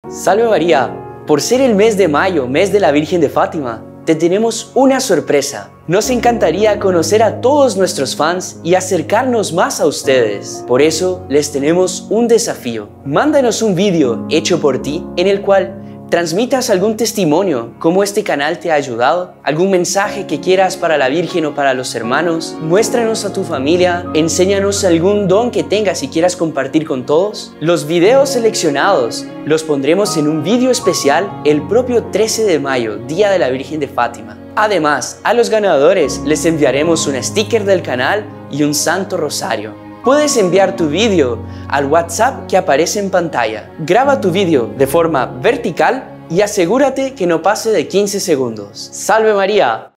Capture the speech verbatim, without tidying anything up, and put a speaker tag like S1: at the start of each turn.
S1: Salve María, por ser el mes de mayo, mes de la Virgen de Fátima, te tenemos una sorpresa. Nos encantaría conocer a todos nuestros fans y acercarnos más a ustedes. Por eso les tenemos un desafío. Mándanos un vídeo hecho por ti en el cual transmitas algún testimonio, cómo este canal te ha ayudado, algún mensaje que quieras para la Virgen o para los hermanos. Muéstranos a tu familia, enséñanos algún don que tengas y quieras compartir con todos. Los videos seleccionados los pondremos en un vídeo especial el propio trece de mayo, Día de la Virgen de Fátima. Además, a los ganadores les enviaremos un sticker del canal y un santo rosario. Puedes enviar tu vídeo al WhatsApp que aparece en pantalla. Graba tu vídeo de forma vertical y asegúrate que no pase de quince segundos. ¡Salve María!